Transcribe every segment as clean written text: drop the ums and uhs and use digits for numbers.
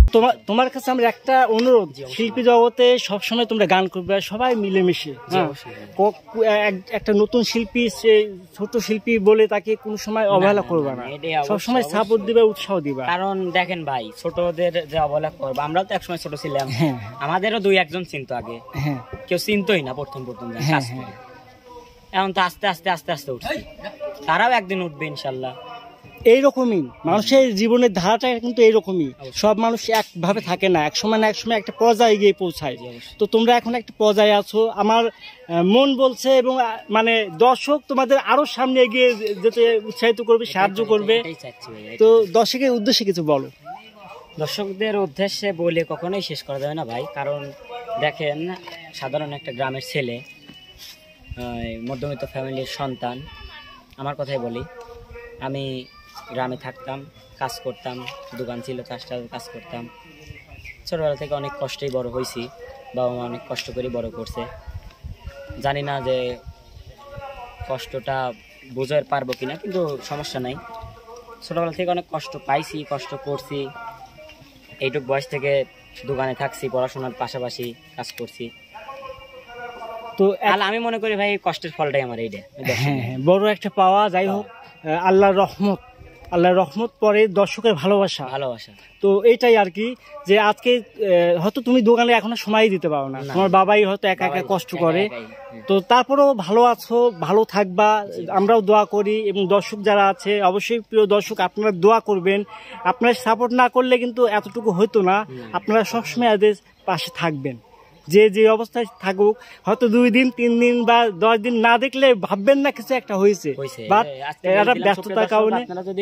তোমার কাছে আমার একটা অনুরোধ, শিল্পী জগতে সবসময় তোমরা গান করবে সবাই মিলেমিশে। একটা নতুন শিল্পী, সে ছোট শিল্পী বলে তাকে কোনো সময় অবহেলা করবে না, সবসময় সাপোর্ট দিবে, উৎসাহ দিবা। কারণ দেখেন ভাই, ছোটদের যে অবহেলা করবো, আমরাও তো একসময় ছোট ছিলাম, আমাদেরও 2-1 চিনতো আগে, কেউ চিনতোই না প্রথম এখন তো আস্তে আস্তে আস্তে আস্তে উঠছি, তারাও একদিন উঠবে ইনশাল্লাহ। এইরকমই মানুষের জীবনের ধারাটা কিন্তু এইরকমই, সব মানুষ একভাবে থাকে না, এক সময় না এক সময় একটা পর্যায়ে গিয়ে পৌঁছায়। তো তোমরা এখন একটা পর্যায়ে আছো, আমার মন বলছে, এবং মানে দর্শক তোমাদের আরো সামনে এগিয়ে যেতে উৎসাহিত করবে, সাহায্য করবে। তো দর্শকের উদ্দেশ্যে কিছু বলো। দর্শকদের উদ্দেশ্যে বলে কখনোই শেষ করা যাবে না ভাই, কারণ দেখেন সাধারণ একটা গ্রামের ছেলে, মধ্যবিত্ত ফ্যামিলির সন্তান, আমার কথাই বলি, আমি গ্রামে থাকতাম, কাজ করতাম, দোকান ছিল, চাষটার কাজ করতাম, ছোটবেলা থেকে অনেক কষ্টেই বড় হয়েছি, বাবা মা অনেক কষ্ট করে বড় করছে, জানি না যে কষ্টটা বোঝাতে পারবো কিনা, কিন্তু সমস্যা নাই, ছোটবেলা থেকে অনেক কষ্ট পাইছি, কষ্ট করছি, এইটুক বয়স থেকে দোকানে থাকছি, পড়াশোনার পাশাপাশি কাজ করছি। তো আমি মনে করি ভাই কষ্টের ফলটাই আমার এইটা বড় একটা পাওয়া। যাই হোক, আল্লাহর রহমত পরে দর্শকের ভালোবাসা। তো এইটাই আর কি, যে আজকে হয়তো তুমি দোকানে এখনো সময় দিতে পারো না, তোমার বাবাই হয়তো একা একা কষ্ট করে, তো তারপরেও ভালো আছো, ভালো থাকবা, আমরাও দোয়া করি। এবং দর্শক যারা আছে, অবশ্যই প্রিয় দর্শক, আপনারা দোয়া করবেন, আপনারা সাপোর্ট না করলে কিন্তু এতটুকু হতো না, আপনারা সবসময় এদের পাশে থাকবেন। যে অবস্থায় থাকুক, হয়তো 2 দিন 3 দিন বা 10 দিন না দেখলে ভাববেন না কিছু একটা হয়েছে, বাট এটা ব্যস্ততার কারণে। আপনারা যদি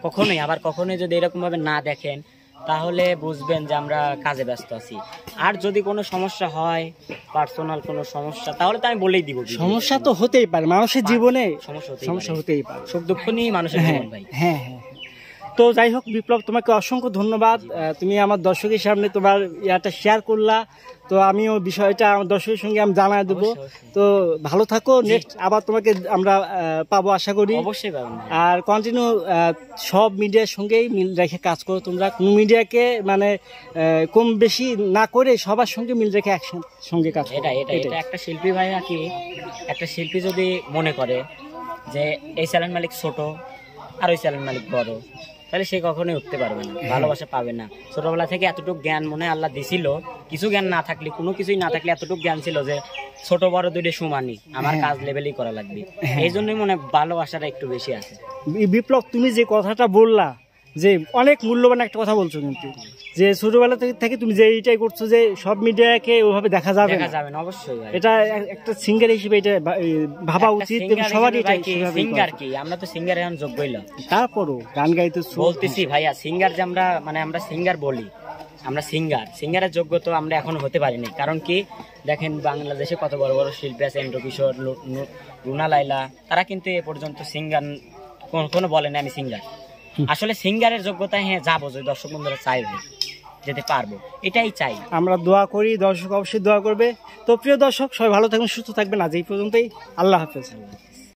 কখনোই যদি এরকম ভাবে না দেখেন, তাহলে বুঝবেন যে আমরা কাজে ব্যস্ত আছি। আর যদি কোনো সমস্যা হয়, পার্সোনাল কোনো সমস্যা, তাহলে তো আমি বলেই দিব। সমস্যা তো হতেই পারে, মানুষের জীবনে সমস্যা হতেই পারে, সুখ দুঃখ নিয়ে মানুষের জীবন ভাই। হ্যাঁ। তো যাই হোক বিপ্লব, তোমাকে অসংখ্য ধন্যবাদ, তুমি আমার দর্শকের সামনে তোমার ইয়াটা শেয়ার করলা। তো আমিও বিষয়টা আমার দর্শকের সঙ্গে আমি জানাই দেবো। তো ভালো থাকো, নেক্সট আবার তোমাকে আমরা পাবো আশা করি। অবশ্যই পাবেন। আর কন্টিনিউ সব মিডিয়ার সঙ্গেই মিল রেখে কাজ করো তোমরা, কোনো মিডিয়াকে মানে কম বেশি না করে সবার সঙ্গে মিল রেখে একসঙ্গে কাজ করো। এটা একটা শিল্পী ভাই আর কি, একটা শিল্পী যদি মনে করে যে এই চ্যানেল মালিক ছোট আর ওই চ্যানেল মালিক বড়, তাহলে সে কখনোই উঠতে পারবে না, ভালোবাসা পাবে না। ছোটবেলা থেকে এতটুকু জ্ঞান মনে আল্লাহ দিছিল, কিছু জ্ঞান না থাকলে, কোনো কিছুই না থাকলে এতটুকু জ্ঞান ছিল যে ছোট বড় দুইটা সমানই, আমার কাজ লেভেলই করা লাগবে। এই জন্যই মনে ভালোবাসাটা একটু বেশি আছে। বিপ্লব, তুমি যে কথাটা বললা, যে অনেক মূল্যবান একটা কথা বলছো, কিন্তু যে ছোটবেলা থেকে তুমি যে এইটাই করছো, যে সব মিডিয়াকে ওভাবে দেখা যাবে না, অবশ্যই এটা একটা সিঙ্গার হিসেবে এটা ভাবা উচিত। সবারই সিঙ্গার কি, আমরা তো সিঙ্গার এখন যোগ্যই না, তারপরও গান গাইতে বলতেছি ভাইয়া, সিঙ্গার যে আমরা সিঙ্গার বলি, আমরা সিঙ্গারের যোগ্য তো আমরা এখনো হতে পারিনি। কারণ কি, দেখেন বাংলাদেশে কত বড় বড় শিল্পী আছে, এন্ড্র কিশোর, রুনা লাইলা, তারা কিন্তু এ পর্যন্ত সিঙ্গার কোনো বলেন আমি সিঙ্গার। আসলে সিঙ্গারের যোগ্যতা যাবো, যদি দর্শক বন্ধুরা চাইবে যেতে পারবো, এটাই চাই। আমরা দোয়া করি, দর্শক অবশ্যই দোয়া করবে। তো প্রিয় দর্শক, সবাই ভালো থাকবেন, সুস্থ থাকবেন। আজ এই পর্যন্তই, আল্লাহ হাফেজ।